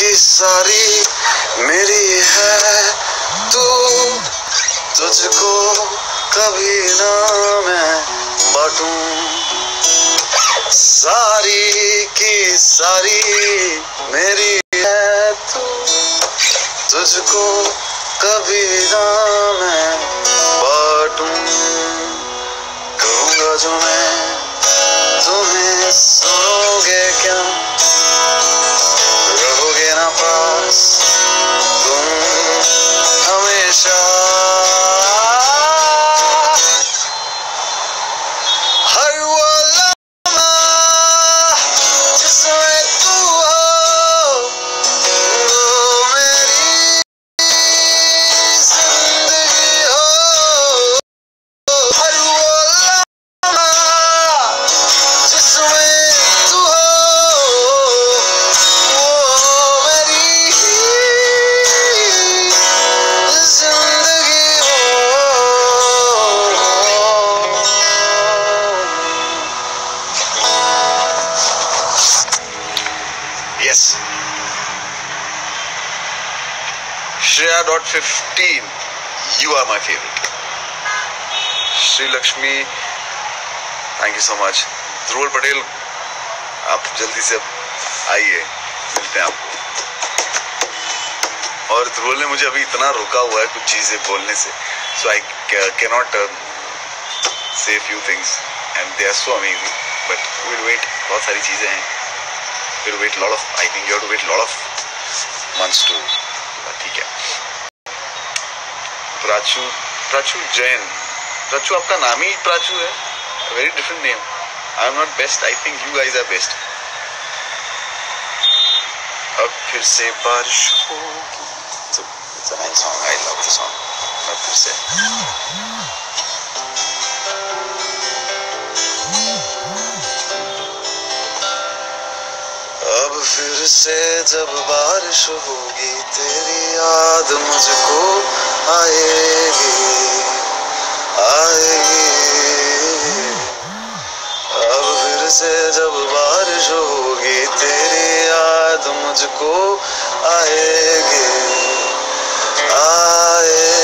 सारी मेरी है तू, तुझको कभी ना मैं बांटूं। सारी की सारी मेरी है तू, तुझको कभी ना मैं बांटूं। कहूँगा जो मैं तुम्हें, सुनोगे क्या? रहोगे ना पास तुम हमेशा। हर वो लम्हा जिसमें तू हो, वो मेरी जिंदगी हो। हर वो लम्हा जिसमें तू हो, वो मेरी जिंदगी हो। Yes. Shreya.15, you are my favorite. Shri Lakshmi, thank you so much. Dhruval Patel, आप जल्दी से आइए, मिलते हैं आपको। और ध्रुवल ने मुझे अभी इतना रोका हुआ है कुछ चीजें बोलने से, so I cannot say few things and they are so amazing, but we'll wait. बहुत सारी चीजें हैं, we'll wait lot of, I think you have to wait lot of months to, ठीक है। प्राचू जैन, प्राचू आपका नाम ही प्राचू है, very different name. I am not best, I think you guys are best. अब फिर से बारिश होगी, it's a nice song, I love the song. अब फिर से अब फिर से जब बारिश होगी, तेरी याद मुझको आएगी, आएगी। अब फिर से जब बारिश होगी, तेरी याद मुझको आएगी, आएगी।